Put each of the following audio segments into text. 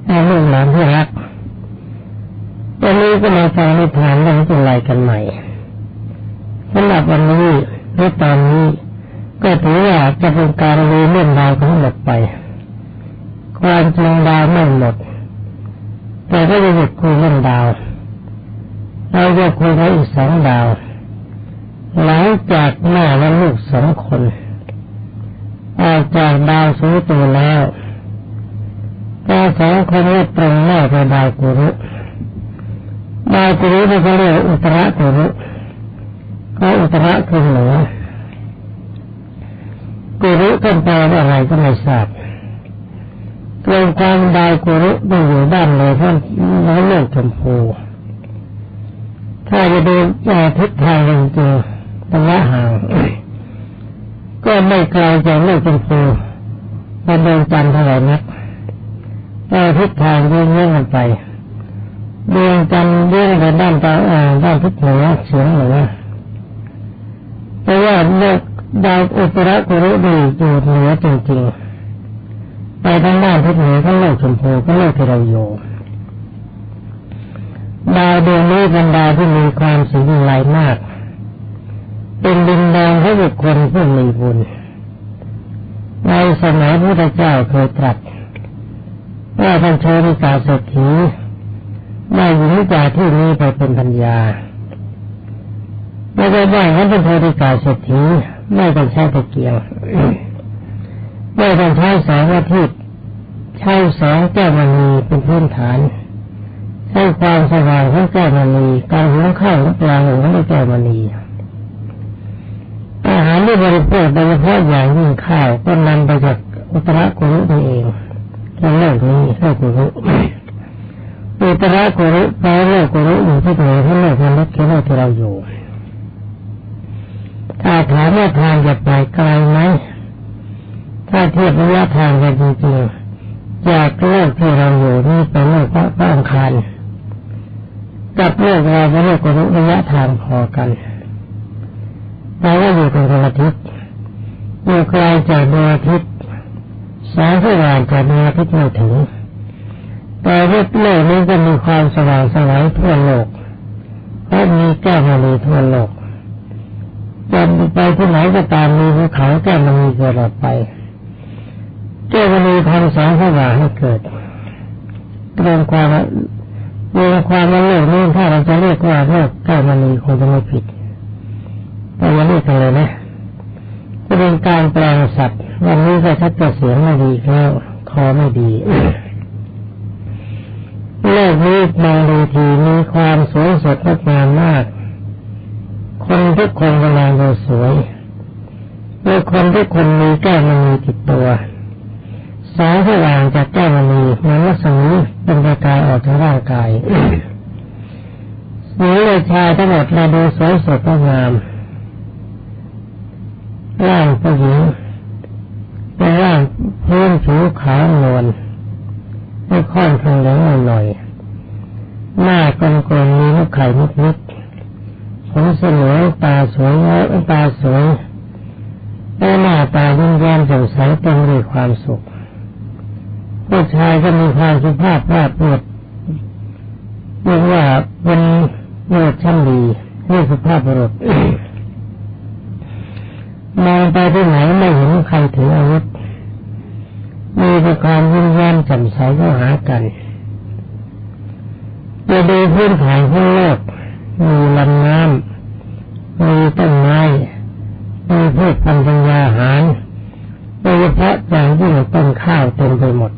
ลูกหลานที่รักวันนี้ก็มาฟังนิทานเรื่องจุลัยกันใหม่สำหรับวันนี้ในตอนนี้ก็ถือว่าจะเป็นการลืมเรื่องราวทั้งหมดไปความจริงดาวไม่หมดแต่ก็จะหยุดคุยเรื่องดาวเราจะคุยกันอีก2 ดาวหลังจากแม่และลูก2 คนออกจากดาวสูงตัวแล้วแต่2 คนนี้ตรงแม่ไปดาวกุรุดาวกุรุนี่เขาเรียกอุตระกุรุก็อุตระคือเหนือกุรุเป็นแปลว่าอะไรก็ไม่ทราบตรงกลางดาวกุรุต้องอยู่ด้านเลยเพราะโลกชมพูถ้าจะดูทิศทางจริงๆระยะห่างก็ไม่ไกลจากโลกชมพูเป็นดวงจันทร์เท่าไหร่นักแต่ทิศทางยื่นกันไปดวงจันทร์ยื่นไปด้านด้านทิศเหนือเฉียงเหนือแต่ว่าโลกดาวอุตระกุรุนี่อยู่เหนือจริงๆไปทางด้านทิศเหนือของโลกชมพูก็โลกที่เราอยู่ดาวดวงนี้เป็นดาวที่มีความสีวิไลมากเป็นดินแดนของบุคคลผู้มีบุญในสมัยพระพุทธเจ้าเคยตรัสว่าท่านโชติกาเศรษฐีได้หญิงจากที่นี้ไปเป็นภรรยาไม่ได้ว่าท่านเป็นโชติกาเศรษฐีไม่ต้องใช้ตะเกียงไม่ต้องใช้แสงอาทิตย์ใช้แสงแก้วมณีเป็นพื้นฐานใช้ความสว่างของแก้วมณีการหุงข้าวปลาหุงด้วยแก้วมณีอาหารที่บริโภคโดยเฉพาะอย่างยิ่งข้าวก็นำไปจากอุตระกุรุนี่เองในโลกนี้โลกกุรุอุตระกุรุแปลโลกกุรุอยู่ที่ไหนที่โลกมนุษย์ที่โลกที่เราอยู่ถ้าถามว่าทางจะไปไกลไหมถ้าเทียบระยะทางกันจริงๆจากโลกที่เราอยู่นี่ไปโลกพระอังคารกับโลกเราโลกกุรุระยะทางพอกันเราก็อยู่กันคนละทิศอยู่ไกลจากดวงอาทิตย์แสงสว่างจากดวงอาทิตย์ไม่ถึงแต่โลกนี้ก็มีความสว่างสวัยทั่วโลกเพราะมีแก้วมณีทั่วโลกจะไปที่ไหนก็ตามมีภูเขาแก้วมณีเกิดออกไปแก้วมณีทำแสงสว่างให้เกิดรวมความว่าโลกนี้ถ้าเราจะเรียกว่าโลกแก้วมณีคงจะไม่ผิดแต่ยังไม่กันเลยนะจะเป็นการแปลงสัตว์วันนี้ก็ชัดจะเสียงไม่ดีแล้วคอไม่ดีโลกนี้มองดูทีมีความสวยสดงดงามมากคนทุกคนกำลังดูสวยโดยคนทุกคนมีแก้วมณีติดตัวแสงสว่างจากแก้วมณีมันรัศมีเป็นประกายออกจากร่างกายสีเลยชายทั้งหมดเราดูสวยสดงดงามร่างผู้หญิงเป็นร่างพื้นผิวขาวนวลไม่ค่อนข้างเหลืองหน่อยหน้ากลมๆมีลูกไข่นิดๆผมสวยตาสวยและหน้าตายิ้มแย้มแจ่มใสเต็มด้วยความสุขผู้ชายก็มีความสุภาพราบเรียบเรียกว่าเป็นเลือดชั้นดีนี่สุภาพบุรุษมองไปที่ไหนไม่เห็นใครถืออาวุธมีแต่ความยิ้มแย้มแจ่มใสเข้าหากันจะดูพื้นฐานของโลกมีลำน้ำมีต้นไม้มีพืชพันธุ์ธัญญาหารโดยเฉพาะอย่างยิ่งต้นข้าวเต็มไปหมด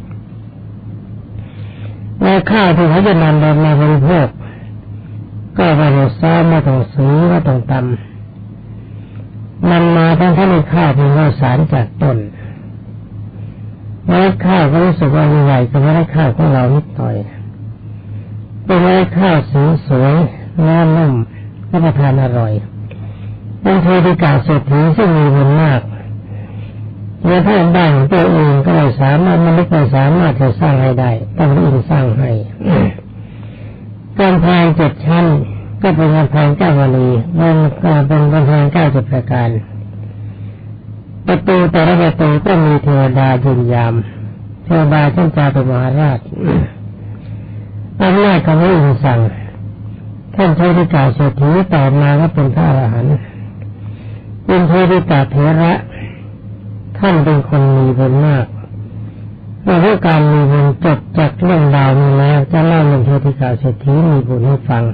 และข้าวที่เขาจะนำมาบริโภคก็ไม่ต้องซ้อมไม่ต้องสีไม่ต้องตำมันมาทั้งในข้าวที่เราสารจากต้นเมล็ดข้าวก็รู้สึกว่าใหญ่กว่าเมล็ดข้าวของเรานิดหน่อยเป็นเมล็ดข้าวสีสวยเนื้อนุ่มรับประทานอร่อยเป็นโชติกาเศรษฐีซึ่งมีบุญมากเมื่อท่านบ้านตัวเองก็ไม่สามารถมันไม่สามารถจะสร้างให้ได้ต้องอินสร้างให้กำแพง7 ชั้นก็เป็นกำแพงแก้วมณีมันก็เป็นกำแพง9ประการประตูแต่ละประตูก็มีเทวดายืนยามเทวดาท่านจาตุมหาราชอำนาจของพระอินทร์สั่งท่านเทวิกาเศรษฐีต่อมาก็เป็นพระอรหันต์เป็นเทวิกาเถระท่านเป็นคนมีบุญมากเมื่อการมีบุญจบจากเรื่องราวนี้แล้วจะเล่าเรื่องเทวิกาเศรษฐีมีบุญให้ฟัง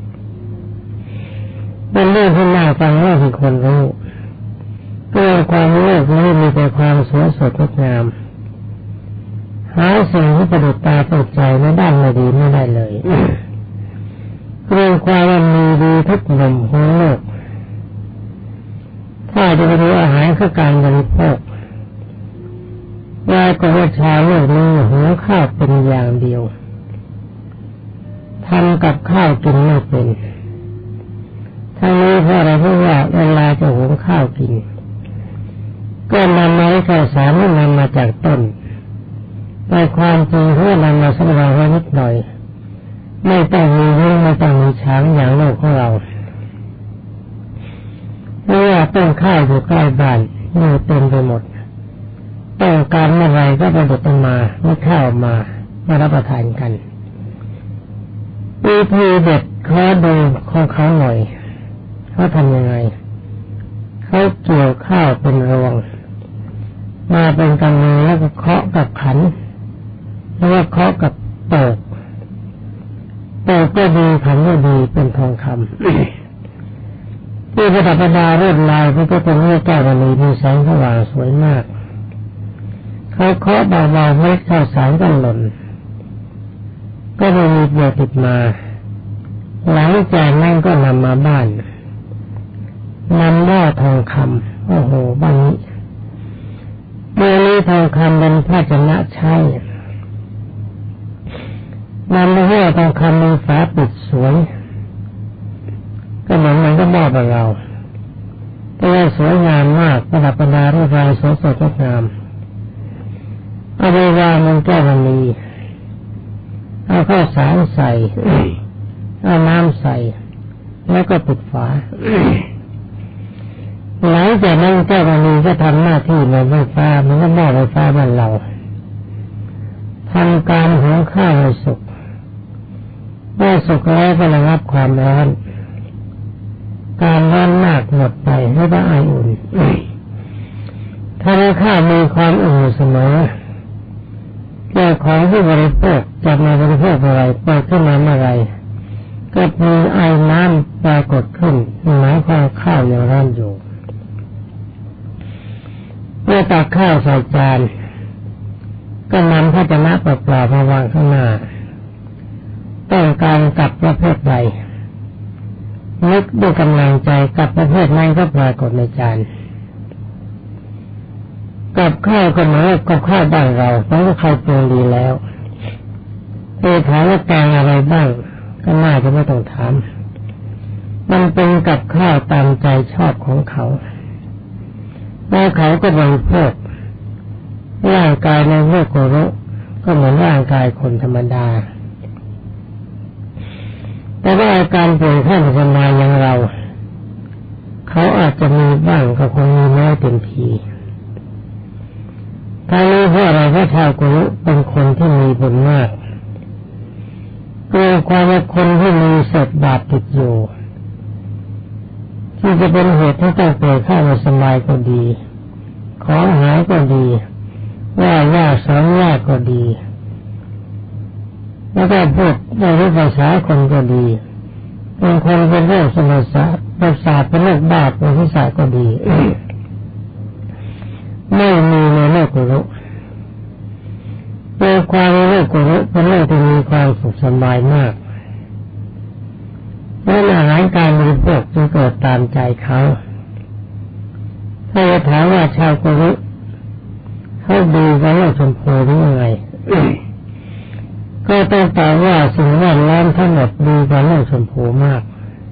เป็นเรื่องที่น่าฟังเรื่องที่คนรู้เรื่องความโลภนี้มีแต่ความสวยสดงดงามหาสิ่งที่ประดุจตาประดุจใจในด้านไม่ดีไม่ได้เลยเรื่องความมีดีทุกหนุ่มของโลกถ้าจะไปดูอาหารคือการบริโภคยายก็ว่าชาวโลกนี้หุงข้าวเป็นอย่างเดียวทำกับข้าวกินไม่เป็นทั้งนี้เพราะอะไรเพราะว่าเวลาจะหุงข้าวกินก็นำมาข้าวสารนำมาจากต้นแต่ความจริงเพื่อนำมาสำรองไว้นิดหน่อยไม่ต้องมีเรื่องไม่ต้องมีช้างอย่างโลกของเราเพราะว่าต้นข้าวอยู่ใกล้บ้านอยู่เต็มไปหมดต้องการเมื่อไรก็ไปดุดมาไม่ข้าวมารับประทานกันวิธีเด็ดขอดูของเขาหน่อยเขาทำยังไงเขาเกี่ยวข้าวเป็นรวงมาเป็นกำมือแล้วก็เคาะกับขันแล้วก็เคาะกับโตกก็ดีขันก็ดีเป็นทองคำที่ประดับประดาเรื่อลายพระพุทธรูปแก้วมณีมีแสงสว่างสวยมากเขาเคาะเบาๆเม็ดข้าวสารก็หล่นก็ไม่มีเปลือกติดมาหลังจากนั้นก็นำมาบ้านนำหม้อทองคำโอ้โหบ้านนี้เมื่อนี้ทองคำเป็นภาชนะใช้นำมาให้ทองคำมีฝาปิดสวยก็เหมือนมันก็มอบกับเราแต่ว่าสวยงามมากประดับประดาด้วยลายสวยสดงดงามเอาไปวางบนแก้วมณีเอาข้าวสารใส่เอาน้ำใส่แล้วก็ปิดฝาหลังจากนั้นแก้วมณีก็ทำหน้าที่เหมือนไฟฟ้ามันก็หม้อไฟฟ้าบ้านเราทำการหุงข้าวให้สุกเมื่อสุกแล้วก็ระงับความร้อนการร้อนมากหมดไปให้ได้ไออุ่นถ้าข้าวมีความอุ่นเสมอเจ้าของที่บริโภคจะมาบริโภคอะไรเปิดขึ้นมาเมื่อไรก็มีไอน้ำปรากฏขึ้นหมายความข้าวยังร้อนอยู่เมื่อตักข้าวใส่จานก็นำภาชนะเปล่าๆมาวางข้างหน้าต้องการกับประเภทใดนึกด้วยกำลังใจกับประเภทนั้นก็ปรากฏในจานกับข้าวก็หมายกับข้าวบ้านเราเพราะว่าเขาปรุงดีแล้วถามว่าแกงอะไรบ้างก็น่าจะไม่ต้องถามมันเป็นกับข้าวตามใจชอบของเขาแล้วเขาก็บริโภคร่างกายในโลกโกโรก็เหมือนร่างกายคนธรรมดาแต่ว่าอาการป่วยขั้นสมาอย่างเราเขาอาจจะมีบ้างก็คงมีน้อยเต็มทีทั้งนี้เพราะอะไรเพราะชาวโกโรเป็นคนที่มีบุญมากเกิดความว่าคนที่มีเศษบาปติดอยู่ที่จะเป็นเหตุให้ต้องป่วยขั้นสมาก็ดีขอหายก็ดีว่าสอนยากก็ดีแล้วก็พูดในภาษาคนก็ดีเป็นคนเป็นโรคสมองประสาทเป็นโรคบ้าเป็นศีรษะก็ดี ไม่มีในโลกโกโรเป็นความในโลกโกโรเป็นโลกที่มีความสุขสบายมากและอาหารการบริโภคจึงเกิดตามใจเขาถ้าจะถามว่าชาวโกโรเขาดีกับโลกชมพูหรือยังไง ก็ต้องตอบว่าสิ่งแวดล้อมทั้งหมดดีกว่าโลกชมพูมาก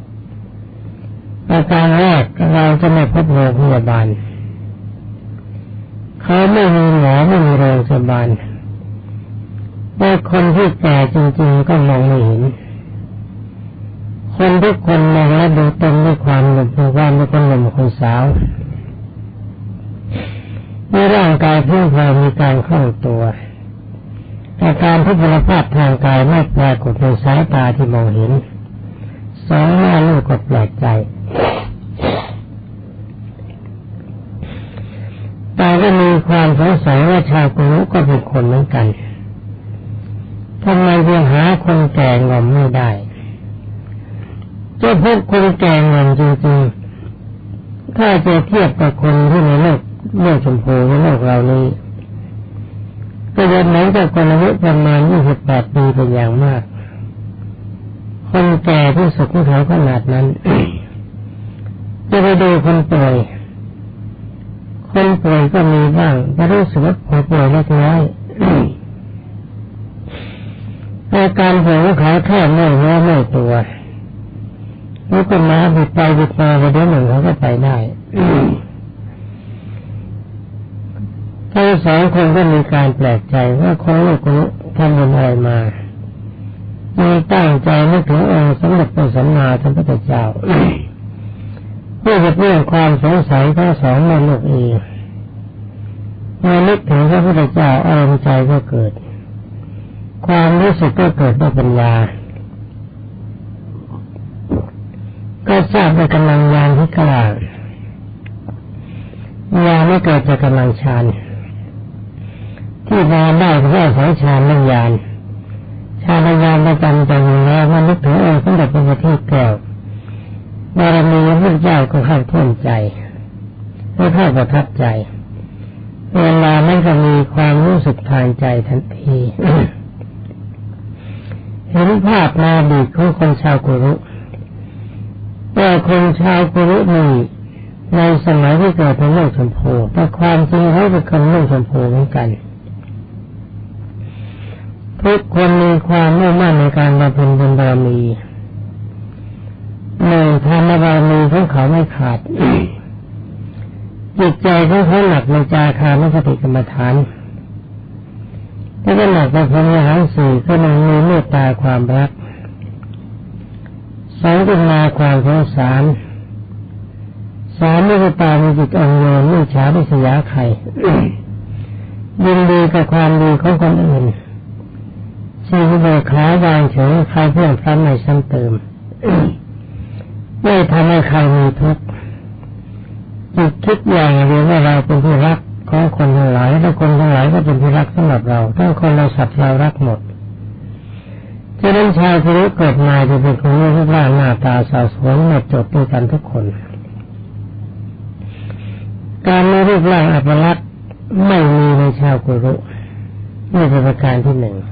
อาการแรกเราจะไม่พบโรงพยาบาลเขาไม่มีหมอไม่มีโรงพยาบาลแต่คนที่แก่จริงๆก็มองไม่เห็นคนทุกคนมองและดูเต็มด้วยความหนุ่มความเป็นคนหนุ่มคนสาวในร่างกายเพื่อพอมีการคล่องตัวอาการทุพพลภาพทางกายไม่ปรากฏในสายตาที่มองเห็นสองแม่ลูกก็แปลกใจแต่ก็มีความสงสัยว่าชาวกรุก็เป็นคนเหมือนกันทำไมยังหาคนแก่งอมไม่ได้จะพบคนแก่งอมจริงๆถ้าจะเทียบกับคนที่ในโลกชมพูในโลกเรานี้ก็จะเหมือนกับคนอายุประมาณ28 ปีเป็นอย่างมากคนแก่ที่สุดของเขาขนาดนั้น จะไปดูคนป่วยก็มีบ้างแต่รู้สึกว่าป่วยเล็กน้อยอาการป่วยของเขาแค่ไม่เนื้อไม่ตัวแล้วก็มาบิดไปบิดมาไปเดี๋ยวหนึ่งเขาก็ไปได้ทั้งสองคนก็มีการแปลกใจว่าคนโลกคนทำบุญอะไรมามีตั้งใจนึกถึงองค์สมเด็จพระสัมมาสัมพุทธเจ้าเพื่อจะเรื่องความสงสัยทั้งสองในโลกเองเมื่อนึกถึงพระพุทธเจ้าอารมณ์ใจก็เกิดความรู้สึกก็เกิดด้วยปัญญาก็ทราบว่ากำลังญาณที่กล้าญาณไม่เกิดจากกำลังฌานที่มาได้เพราะสายฌานและญาณฌานและญาณประจำใจอยู่แล้วมันนึกถึงองค์สมเด็จพระพุทธแก้วบารมีพระพุทธเจ้าก็เข้าท่วมใจและเข้าประทับใจเวลานั้นก็มีความรู้สึกทางใจทันทีเห็นภาพนาดีของคนชาวกุรุว่าคนชาวกุรุนี่ในสมัยที่เกิดในโลกชมพูแต่ความจริงเขาเป็นคนโลกชมพูเหมือนกันทุกคนมีความมุ่งมั่นในการบำเพ็ญบุญบารมีทานบารมีของเขาไม่ขาดจิตใจของเขาหนักในจาคานุสติกรรมฐานแล้วก็หนักในพรหมวิหารสี่ก็มีเมตตาความรักสองกุณาความสงสารสามเมตตามีจิตอ่อนโยนไม่ฉาริษยาใครยินดีกับความดีของคนอื่นสี่เบิกขาวางเฉยใครเพื่อนซ้ำไม่ซ้ำเติมไม่ทำให้ใครมีทุกข์จิตคิดอย่างเดียวว่าเราเป็นที่รักของคนทั้งหลายและคนทั้งหลายก็เป็นที่รักสำหรับเราทั้งคนและสัตว์เรารักหมดฉะนั้นชายผู้เกิดมาจะเป็นคนรูปร่างหน้าตาสาวสวยหมดจดด้วยกันทุกคนการมีรูปร่างอัปลักษณ์ไม่มีในชาวกุรุนี่เป็นประการที่หนึ่ง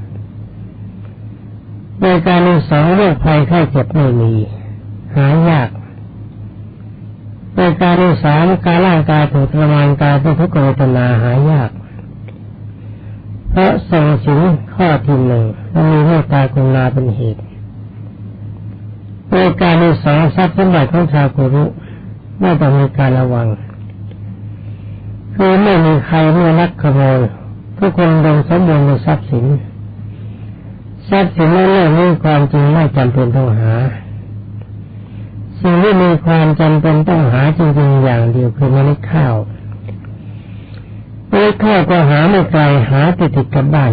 โดยการที่สองโรคภัยไข้เจ็บไม่มีหายากโดยการที่สามการร่างกายถูกทรมานกายเป็นทุกขเวทนาหายากเพราะทรงศีลข้อที่หนึ่งและมีเมตตากรุณาเป็นเหตุโดยการที่สองทรัพย์สมบัติของชาวกุรุไม่ต้องมีการระวังคือไม่มีใครไม่ลักขโมยทุกคนโดนสมบูรณ์ในทรัพย์สินในโลกนี้ความจริงไม่จำเป็นต้องหาสิ่งที่มีความจำเป็นต้องหาจริงๆอย่างเดียวคือเมล็ดข้าวเมล็ดข้าวก็หาไม่ไกลหาติดกับบ้าน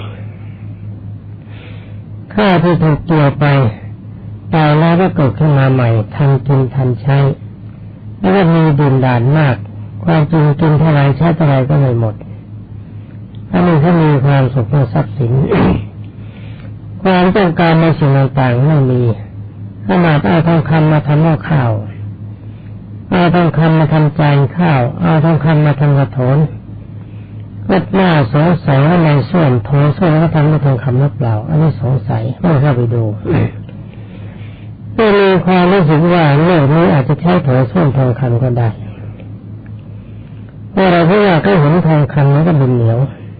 ข้าวที่ถูกเกี่ยวไปตายแล้วก็เกิดขึ้นมาใหม่ทันกินทันใช้แล้วก็มีดินดานมากความจริงกินเท่าไรใช้เท่าไรก็ไม่หมดอันนี้ถ้ามีความสุขในทรัพย์สิน ความต้องการในสิ่งต่างๆไม่มีขนาดเอาทองคำมาทำหม้อข้าวเอาทองคำมาทำจานข้าวเอาทองคำมาทำกระโถนก็น่าสงสัยว่าในส่วนโถส้วมเขาทำด้วยทองคำหรือเปล่าอันนี้สงสัยไม่เข้าไปดูก็มีความรู้สึกว่าโลกนี้อาจจะใช้โถส้วมทองคำก็ได้เพราะเราเพื่อก็เห็นทองคำนั้นก็เป็นเหนียว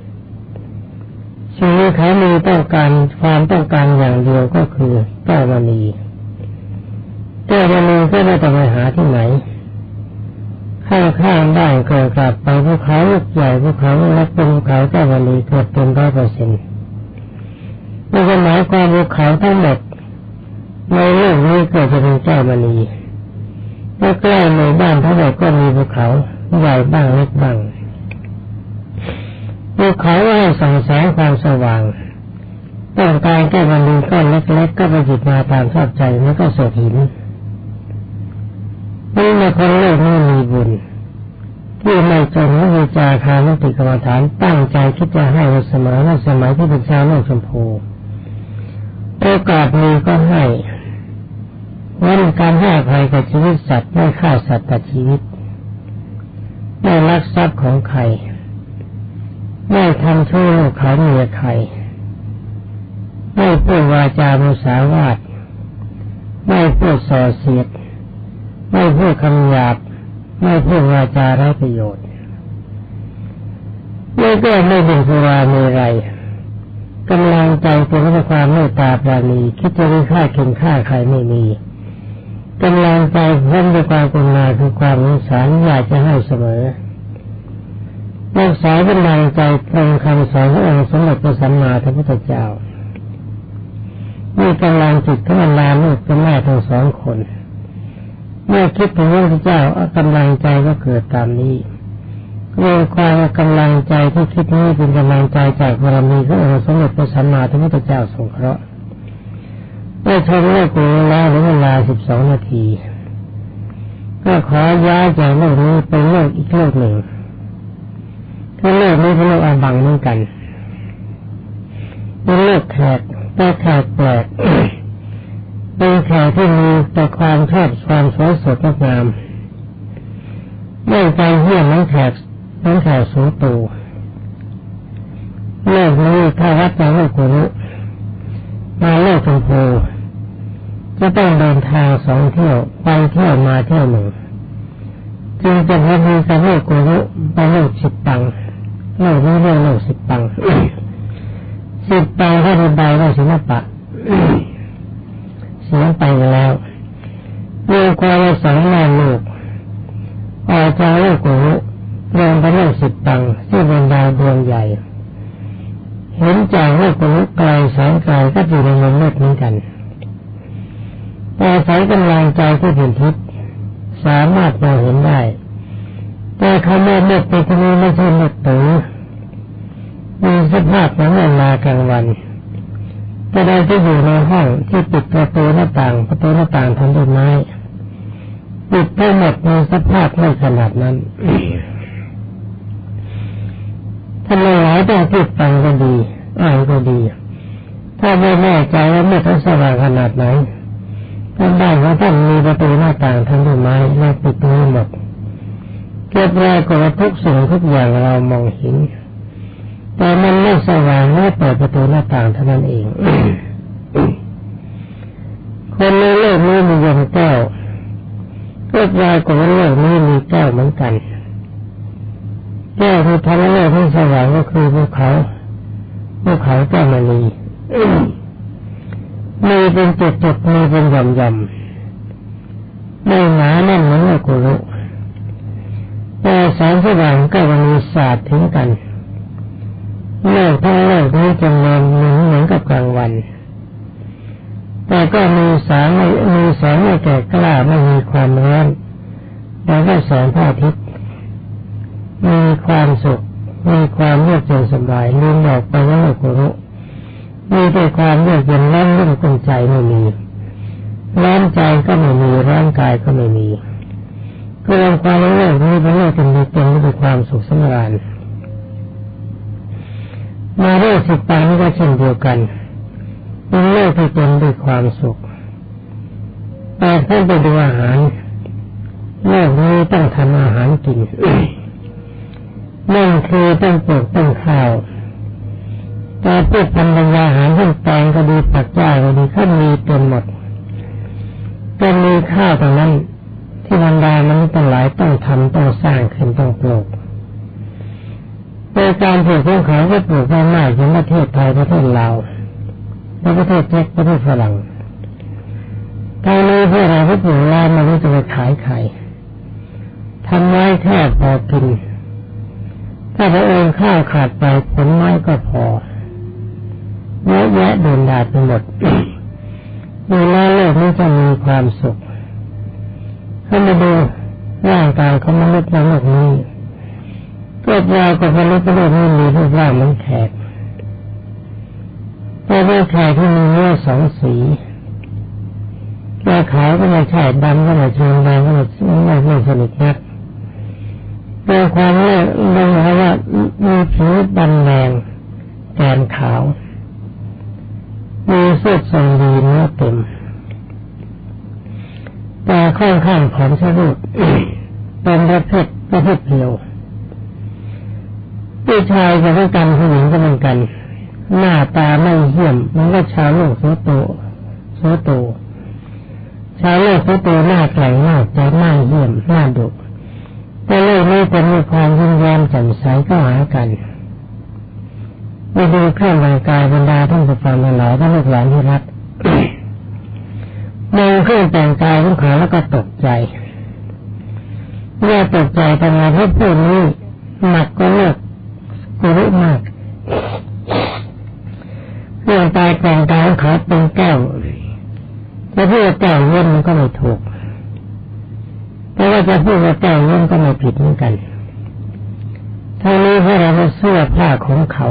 สิ่งที่เขามีต้องการความต้องการอย่างเดียวก็คือแก้วมณีก็ไม่ต้องไปหาที่ไหนข้างๆบ้านเกิดกลับไปภูเขาลูกใหญ่ภูเขาเล็กเป็นภูเขาแก้วมณีเกิดเป็น 100%นี่ก็หมายความภูเขาทั้งหมดในโลกนี้เกิดจะเป็นแก้วมณีและใกล้ในบ้านเท่าไหร่ก็มีภูเขาใหญ่บ้างเล็กบ้างในภูเขาให้ส่องแสงความสว่างต้องการแก้บันดินก้อนเล็กๆก็ไปหยิบมาตามชอบใจแล้วก็เศษหินนี่ในคนโลกนี้มีบุญที่ไม่จนไม่มีจาคาไม่ติดกรรมฐานตั้งใจคิดจะให้เสมอในสมัยที่เป็นชาวโลกชมพูโอกาสมีก็ให้วันการให้อภัยกับชีวิตสัตว์ไม่ฆ่าสัตว์ตัดชีวิตไม่ลักทรัพย์ของใครไม่ทำชั่วลูกเขาเมียใครไม่พูดวาจามุสาวาทไม่พูดส่อเสียดไม่พูดคำหยาบไม่พูดวาจาไร้ประโยชน์ไม่ก็ไม่ดื่มสุราเมรัยกำลังใจเต็มไปด้วยความเมตตาปราณีคิดจะไม่ฆ่าเข็นฆ่าใครไม่มีกำลังใจเพิ่มด้วยความกรุณาคือความสงสารอยากจะให้เสมอรักษากำลังใจตรงคำสอนขององค์สมเด็จพระสัมมาสัมพุทธเจ้ามีกำลังจิตของนามลูกกับแม่ทั้งสองคนเมื่อคิดถึงพระพุทธเจ้ากำลังใจก็เกิดตามนี้เรื่องความกำลังใจที่คิดนี้เป็นกำลังใจจากบารมีขององค์สมเด็จพระสัมมาสัมพุทธเจ้าทรงเคราะห์ได้ชมโลกนี้แล้วในเวลา12 นาทีก็ขอย้ายจากโลกนี้ไปโลกอีกโลกหนึ่งคือโลกนี้เป็นโลกอาบังเหมือนกันเป็นโลกแขกแต่แขกแปลกเป็นแขกที่มีแต่ความชอบความสวยสดงดงามไม่ใจเหี้ยมน้ำแขกสูงตูโลกนี้ถ้าวัดจากโลกกุลุมาโลกชมพูจะต้องเดินทาง2 เที่ยวไปเที่ยวมาเที่ยวหนึ่งจึงจะพอมีกับโลกกุลุไปโลก10 ปังโลกนี้เรียกโลก10 ปัง10 ปังถ้าเป็นใบก็ศิลปะเสียไปแล้วเมื่อความ2 ล้านลูกออกจากโลกกุลุลงไปโลก10 ปังที่เป็นดาวดวงใหญ่เห็นจากโลกกุลุไกลแสนไกลก็อยู่ในมุมมืดเหมือนกันแต่สายกำลังใจที่เป็นทิพย์สามารถมองเห็นได้แต่คำว่ามืดในที่นี้ไม่ใช่มืดตื้อมีสภาพเหมือนเวลากลางวันแต่ใดที่อยู่ในห้องที่ปิดประตูหน้าต่างทำด้วยไม้ปิดทั้งหมดในสภาพไม่ขนาดนั้นถ้าไม่หลายต้องติดฟังก็ดีอ่านก็ดีถ้าไม่แน่ใจว่าไม่ต้องสว่างขนาดไหนท่านบ้านของท่านมีประตูหน้าต่างทำด้วยไม้และปิดทั้งหมดเก็บรายกับทุกสิ่งทุกอย่างเรามองเห็นแต่มันไม่สว่างเมื่อเปิดประตูหน้าต่างเท่านั้นเอง คนในโลกนี้มีดวงแก้วก็รายกับโลกนี้มีแก้วเหมือนกันแก้วที่ทำให้โลกที่สว่างก็คือภูเขาแก้วมณีมีเป็นจุดๆมีเป็นหย่อมๆไม่หนาแน่นเหมือนโลกกุลุแต่แสงสว่างก็มีสาดถึงกันโลกทั้งโลกนี้จะเหมือนกับกลางวันแต่ก็มีแสงไม่แก่กล้าไม่มีความร้อนแต่ก็แสงพระอาทิตย์มีความสุขมีความเยือกเย็นสบายลืมบอกไปว่าโลกกุลุมีแต่ความเยือกเย็นร้อนรุ่มกุ่นใจไม่มีร้อนใจก็ไม่มีร่างกายก็ไม่มีก็รวมความโลกนี้เป็นโลกที่มีเต็มไปด้วยความสุขสำราญมาโลก10 ปังนี้ก็เช่นเดียวกันเป็นโลกที่เต็มด้วยความสุขแต่ท่านไปดูอาหารโลกนี้ต้องทำอาหารกิน นั่นคือต้องปลูกต้องข้าวแต่พวกพันธุ์อาหารทั้งแตงก็ดีผักหญ้าก็ดีเขามีเต็มหมดก็มีข้าวตรงนั้นที่บรรดามันต้องหลายต้องทำต้องสร้างขึ้นต้องปลูกโดยการปลูกของเขาก็ปลูกได้มากอย่างประเทศไทยประเทศลาวและประเทศเช็กประเทศฝรั่งทางนี้พวกเราก็ปลูกแล้วมันก็จะไปขายไข่ทำไว้แค่พอกินถ้าพระองค์ข้าวขาดไปผลไม้ก็พอเยอะแยะโดนดาดไปหมดดูแลโลกนี้จะมีความสุขถ้ามาดูร่างกายของมนุษย์ในโลกนี้ก็ปรากฏว่าพระพุทธรูปนี้มีรูปร่างเหมือนแขกแต่ว่าแขกที่มีเนื้อสองสีแต่ขาวก็ไม่ใช่ดำก็ไม่เชิงแดงก็ไม่สนิทนักแต่ความแรกเราเห็นว่ามีผิวดำแดงแกนขาวมีสุดทรงดีเนื้อเต็มแต่ค่อนข้างผอมสะดุดเป็นประเภทเดียวผู้ชายก็เหมือนกันผู้หญิงก็เหมือนกันหน้าตาไม่เหี้ยมมันก็ชาวโลกโสโตชาวโลกโสโตหน้าแข็งมากใจหน้าเหี้ยมหน้าดุแต่โลกนี้เป็นมีความยิ้มแย้มแจ่มใสก็หากันไปดูเครื่องแต่งกายบรรดาท่านผู้ฟังทั้งหลายท่านลูกหลานที่รักมองเครื่องแต่งกายของเขาแล้วก็ตกใจเมื่อตกใจทำไมเพราะผู้นี้หนักก็เลิกกุรุมากเครื่องแต่งกายของเขาเป็นแก้วจะพูดว่าแก้วเงินมันก็ไม่ถูกแต่ว่าจะพูดว่าแก้วเงินก็ไม่ผิดเหมือนกันทั้งนี้เพราะเราเป็นเสื้อผ้าของเขา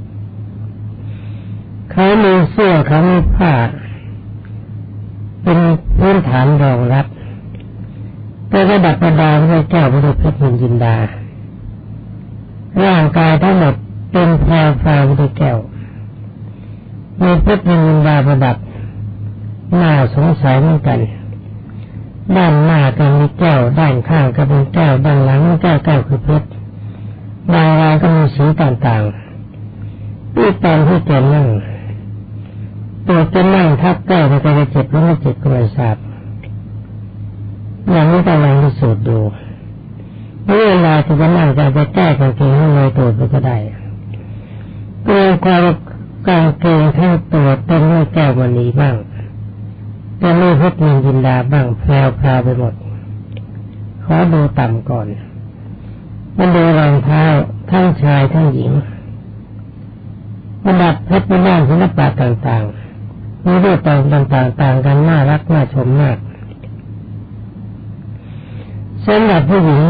มีเสื้อเขามีผ้าเป็นพื้นฐานรองรับแต่ระดับประดาด้วยแก้วบริเพชรจินดาร่างกายทั้งหมดเป็นแพรวด้วยแก้วมีเพชรจินดาประดับน่าสงสัยเหมือนกันด้านหน้าก็มีแก้วด้านข้างก็เป็นแก้วด้านหลังแก้วคือเพชรบางรายก็มีสีต่างๆที่ตอนที่แกนั่งตัวจะนั่งทับแก้วมันจะเจ็บหรือไม่เจ็บก็ไม่ทราบอย่างนี้ต้องลองพิสูจน์ดูเวลาที่จะนั่งจะแก้กางเกงให้เลยตัวก็ได้เกิดความกางเกงทั้งตัวเต็มด้วยแก้วมณีบ้างแต่ไม่เพชรจินดาบ้างแพรวไปหมดขอดูต่ำก่อนมันดูรองเท้าทั้งชายทั้งหญิงประดับเพชรในด้านศิลปะต่างๆมีรูปต่างกันน่ารักน่าชมมากสำหรับผู้หญิง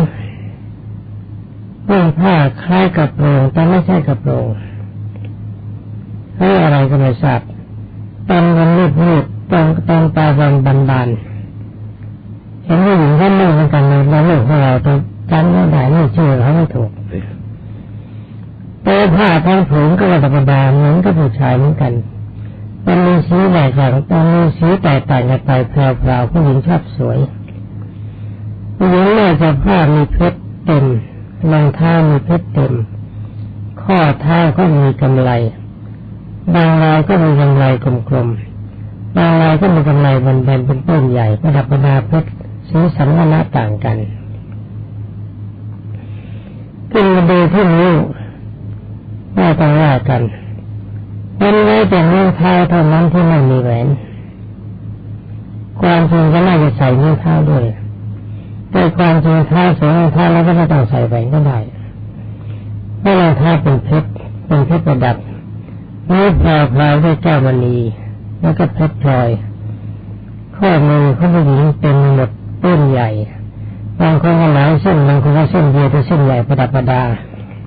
นุ่งผ้าคล้ายกระโปรงแต่ไม่ใช่กระโปรงให้อะไรก็ไม่ทราบตอนกันรีบตอนตาบานเห็นผู้หญิงท่านนุ่งเหมือนกันในโลกของเราแต่จำไม่ได้ไม่ชื่อเขาไม่ถูกแต่ผ้าทั้งผืนก็ธรรมดาเหมือนกับผู้ชายเหมือนกันมันมีสีแตกต่างกันมีสีแตกต่างกันไปแพรวผู้หญิงชอบสวยผู้หญิงน่าจะผ้ามีเพชรเต็มรองเท้ามีเพชรเต็มข้อเท้าก็มีกำไลบางรายก็มีกำไลกลมๆบางรายก็มีกำไลแบนๆเป็นต้นใหญ่ประดับประดาเพชรสีสันวรรณะต่างกันขึ้นมาดูที่นิ้วไม่ต้องว่ากันมันไว้แต่นิ้วเท้าเท่านั้นที่ไม่มีแหวนความจริงก็น่าจะใส่นิ้วเท้าด้วยแต่ความจริงเท้าสวมรองเท้าแล้วก็ไม่ต้องใส่แหวนก็ได้เพราะรองเท้าเป็นเพชรประดับนิ้วแพรวด้วยแก้วมณีแล้วก็เพชรพลอยข้อมือของผู้หญิงเป็นหมดต้นใหญ่บางคนก็หลายเส้นบางคนก็เส้นเดียวแต่เส้นใหญ่ประดับประดา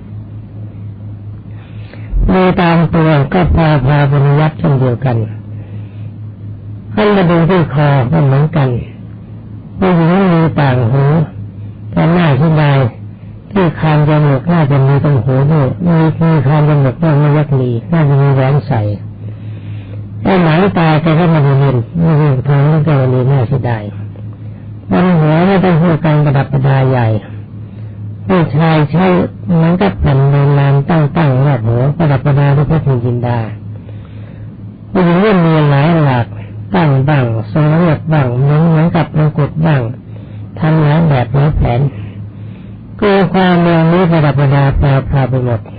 มีตามตัวก็พาบริยัติเช่นเดียวกันขั้นมาดูที่คอก็เหมือนกันผู้หญิงมีต่างหูแต่หน้าที่ใดที่คางจมูกน่าจะมีตรงหูด้วยมีคางจมูกบ้างไม่ยักมีน่าจะมีแหวนใส่แต่หนังตาแกก็ไม่เห็นทางนั้นก็มีหน้าที่ใดมันหัวไม่ต้องพูดการประดับประดาใหญ่ผู้ชายใช้เหมือนกับแผ่นโบราณตั้งรอบหัวประดับประดาด้วยเพชรจินดาผู้หญิงมีหลายหลากตั้งบ้างทรงเรียบบ้างเหมือนกับมงกุฎบ้างทำหลายแบบหลายแผนก็ความเมืองนี้ประดับประดาแปรพาไปหมด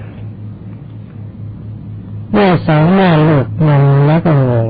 เมื่อสองแม่ลูกงงแล้วก็งง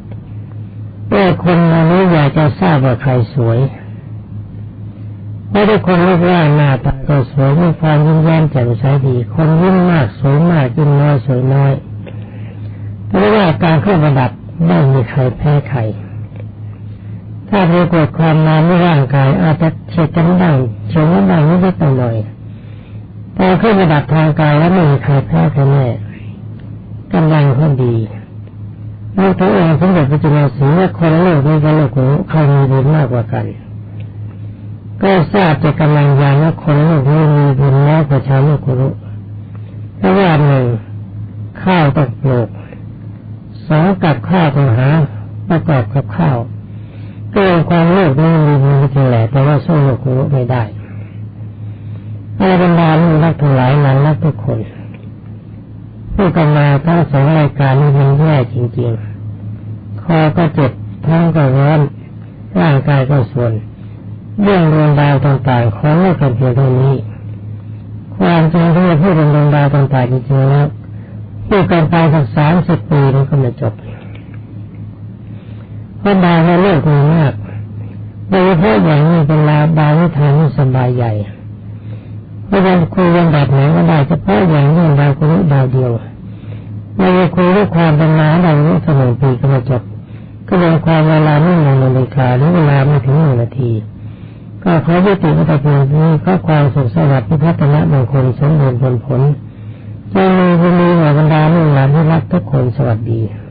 คนนี้อยากจะทราบว่าใครสวยไม่ได้คนรูปร่างหน้าตาก็สวยมีความยิ้มแย้มแจ่มใสดีคนยิ้มมากสวยมากยิ้มน้อยสวยน้อยเพราะว่าการเครื่องประดับไม่มีใครแพ้ใครถ้าปรากฏความงามในร่างกายอาจจะเฉียดกันบ้างเฉียดกันบ้างนิดหน่อยพอขึ้นระดับทางกายแล้วไม่มีใครแพ้ใครแน่กำลังเขาดีแล้วตัวเองสมเด็จพระจุลศรีว่าคนโลกนี้กับโลกโลกใครมีบุญมากกว่ากันก็ทราบจากกำลังญาณว่าคนโลกนี้มีบุญน้อยกว่าชาวโลกโลกเพราะว่าหนึ่งข้าวต้องปลูกสองกับข้าวต้องหาประกอบกับข้าวก็เป็นความโลภนี้มีบุญจริงแหละแต่ว่าสู้โลกโลกไม่ได้ในบรรดาลูกนักทั้งหลายนั้นนักทุกคนผู้กำมาทั้งสองรายการนี้มันแย่จริงๆคอก็เจ็บท้องก็ร้อนร่างกายก็ส่วนเรื่องดวงดาวต่างๆของโลกกันเพียงเท่านี้ความจริงที่จะพูดถึงดวงดาวต่างๆจริงๆแล้วพูดกันไปสัก30 ปีมันก็ไม่จบเพราะดาวในโลกมีมากโดยเฉพาะอย่างนี้เป็นดาวที่ทางนี้สบายใหญ่เพราะฉะนั้นคุยกันแบบไหนก็ได้เฉพาะอย่างนี้ดาวคนนี้ดาวเดียวเราจะคุยด้วยความเป็นมาดาวนี้1 ปีก็ไม่จบก็เป็นความเวลาไม่1 นาฬิกาหรือเวลาไม่ถึง1 นาทีก็ขอยุติไว้แต่เพียงนี้ก็ความสุขสวัสดิ์พิพัฒนะมงคลสมบูรณ์ผลจะมีบรรดาลูกหลานที่รักทุกคนสวัสดี